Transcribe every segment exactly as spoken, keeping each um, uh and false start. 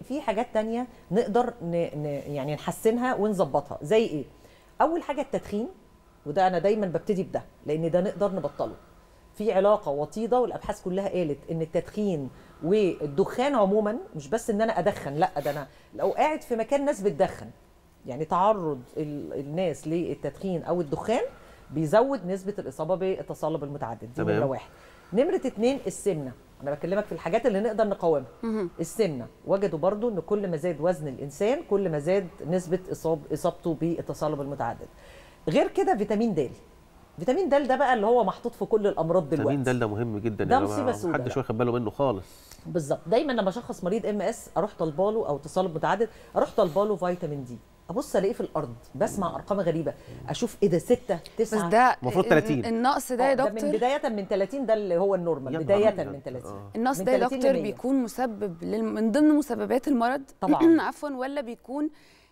في حاجات تانية نقدر ن... ن... يعني نحسنها ونظبطها. زي ايه؟ اول حاجه التدخين، وده انا دايما ببتدي بده لان ده نقدر نبطله. في علاقه وطيده والابحاث كلها قالت ان التدخين والدخان عموما، مش بس ان انا ادخن، لا ده انا لو قاعد في مكان ناس بتدخن، يعني تعرض الناس للتدخين او الدخان بيزود نسبه الاصابه بالتصلب المتعدد. دي نمره واحد. نمره اتنين السمنه، انا بكلمك في الحاجات اللي نقدر نقاومها. السمنه وجدوا برضو ان كل ما زاد وزن الانسان كل ما زاد نسبه اصاب اصابته بالتصلب المتعدد. غير كده فيتامين د، فيتامين د ده بقى اللي هو محطوط في كل الامراض دلوقتي. فيتامين د ده مهم جدا، ده مصيبه سوداء، محدش واخد باله منه خالص. بالظبط. دايما لما اشخص مريض ام اس اروح طالباله او تصلب متعدد، اروح طالباله فيتامين دي، ابص الاقيه في الارض، بسمع ارقام غريبه، اشوف ايه ده ستة تسعة، بس ده المفروض ثلاثين. النقص ده يا دكتور ده من بدايه من ثلاثين، ده اللي هو النورمال بدايه من ثلاثين. آه. النقص ده يا دكتور بيكون مسبب من ضمن مسببات المرض طبعا عفوا، ولا بيكون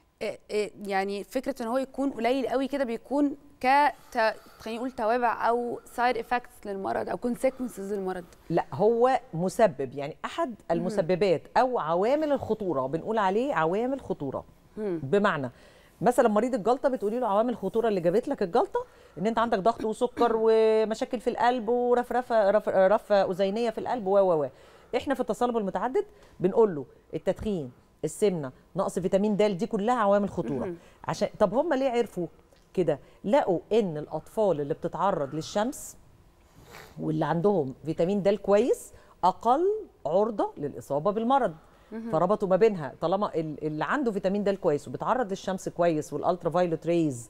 يعني فكره ان هو يكون قليل قوي كده بيكون ك خلينا نقول توابع او سايد افكتس للمرض او كونسيكونسز للمرض؟ لا، هو مسبب، يعني احد المسببات او عوامل الخطوره، بنقول عليه عوامل خطوره. مم. بمعنى مثلا مريض الجلطه بتقولي له عوامل الخطوره اللي جابت لك الجلطه ان انت عندك ضغط وسكر ومشاكل في القلب ورفرفه رف رفه اذينيه في القلب و و احنا في التصلب المتعدد بنقول له التدخين، السمنه، نقص فيتامين د، دي كلها عوامل خطوره. عشان طب هم ليه عرفوا كده؟ لقوا ان الاطفال اللي بتتعرض للشمس واللي عندهم فيتامين د كويس اقل عرضه للاصابه بالمرض. فربطوا ما بينها، طالما اللي عنده فيتامين د كويس وبيتعرض للشمس كويس والالترا فايولت ريز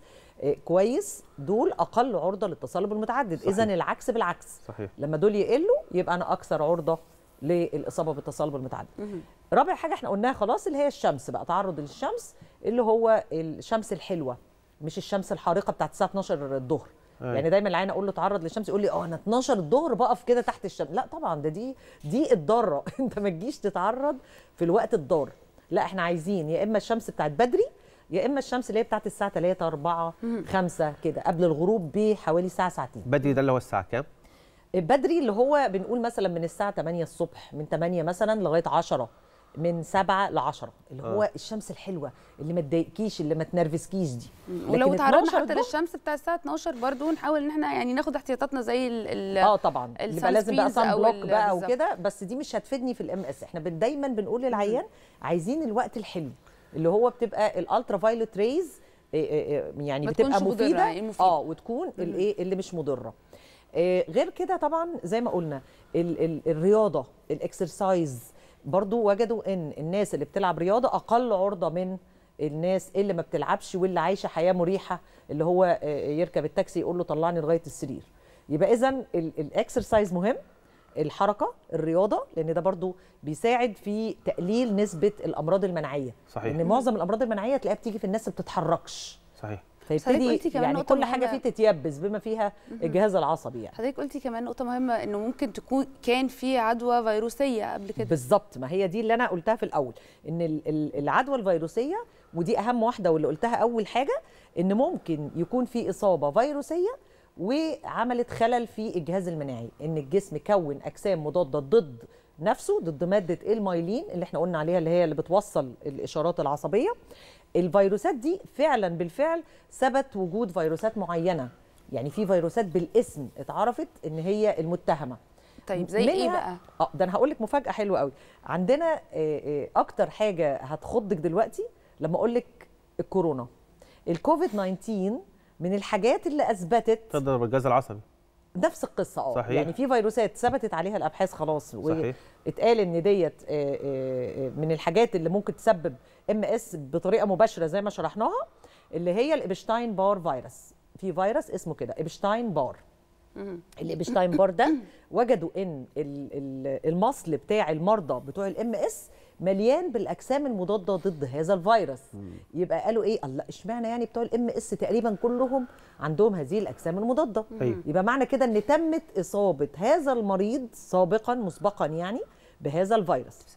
كويس، دول اقل عرضه للتصلب المتعدد. اذا العكس بالعكس. صحيح. لما دول يقلوا يبقى انا اكثر عرضه للاصابه بالتصلب المتعدد. رابع حاجه احنا قلناها خلاص اللي هي الشمس بقى، تعرض للشمس اللي هو الشمس الحلوه، مش الشمس الحارقه بتاعت الساعه اتناشر الظهر. أي. يعني دايما العين اقول له تعرض للشمس يقول لي اه انا اتناشر الظهر بقف كده تحت الشمس. لا طبعا، ده دي دي الضاره انت ما تجيش تتعرض في الوقت الضار. لا، احنا عايزين يا اما الشمس بتاعت بدري يا اما الشمس اللي هي بتاعت الساعه تلاتة اربعة خمسة كده قبل الغروب بحوالي ساعه ساعتين. بدري ده اللي هو الساعه كام؟ بدري اللي هو بنقول مثلا من الساعه تمانية الصبح، من تمانية مثلا لغايه عشرة، من سبعة ل عشرة، اللي هو آه. الشمس الحلوه اللي ما تضايقكيش اللي ما تنرفزكيش دي. ولو تعرضنا حتى للشمس بتاع الساعه اتناشر برضو نحاول ان احنا يعني ناخد احتياطاتنا زي ال اه طبعا يبقى لازم بقى صن بلوك بقى وكده، بس دي مش هتفيدني في الام اس. احنا دايما بنقول للعيان عايزين الوقت الحلو اللي هو بتبقى الالترا فايولت ريز يعني بتبقى مفيده اه وتكون الايه اللي مش مضره. غير كده طبعا زي ما قلنا ال ال الرياضه، الاكسرسايز، برضو وجدوا ان الناس اللي بتلعب رياضه اقل عرضه من الناس اللي ما بتلعبش واللي عايشه حياه مريحه، اللي هو يركب التاكسي يقول له طلعني لغايه السرير. يبقى اذا الاكسرسايز مهم، الحركه، الرياضه، لان ده برضو بيساعد في تقليل نسبه الامراض المناعيه. صحيح. لان معظم الامراض المناعيه تلاقيها بتيجي في الناس اللي ما بتتحركش. صحيح. فيبتدي يعني كل حاجه فيه تتيبس بما فيها الجهاز العصبي. يعني حضرتك قلتي كمان نقطه مهمه انه ممكن تكون كان في عدوى فيروسيه قبل كده. بالظبط، ما هي دي اللي انا قلتها في الاول، ان العدوى الفيروسيه ودي اهم واحده واللي قلتها اول حاجه، ان ممكن يكون في اصابه فيروسيه وعملت خلل في الجهاز المناعي، ان الجسم كون اجسام مضاده ضد نفسه، ضد ماده المايلين اللي احنا قلنا عليها اللي هي اللي بتوصل الاشارات العصبيه. الفيروسات دي فعلا بالفعل ثبت وجود فيروسات معينه، يعني في فيروسات بالاسم اتعرفت ان هي المتهمه. طيب زي ايه بقى؟ اه ده انا هقول لك مفاجاه حلوه قوي. عندنا اكتر حاجه هتخضك دلوقتي لما اقول لك الكورونا. الكوفيد تسعتاشر من الحاجات اللي اثبتت تضرب الجهاز العصبي. نفس القصه اه صحيح. يعني في فيروسات ثبتت عليها الابحاث خلاص، واتقال ان ديت من الحاجات اللي ممكن تسبب ام اس بطريقه مباشره زي ما شرحناها، اللي هي الابشتاين بار فيروس. في فيروس اسمه كده ابشتاين بار. الابشتاين بار ده وجدوا ان المصل بتاع المرضى بتوع الام اس مليان بالاجسام المضاده ضد هذا الفيروس. يبقى قالوا ايه، الله اشمعنى يعني بتوع الام اس تقريبا كلهم عندهم هذه الاجسام المضاده. يبقى معنى كده ان تمت اصابه هذا المريض سابقا مسبقا يعني بهذا الفيروس.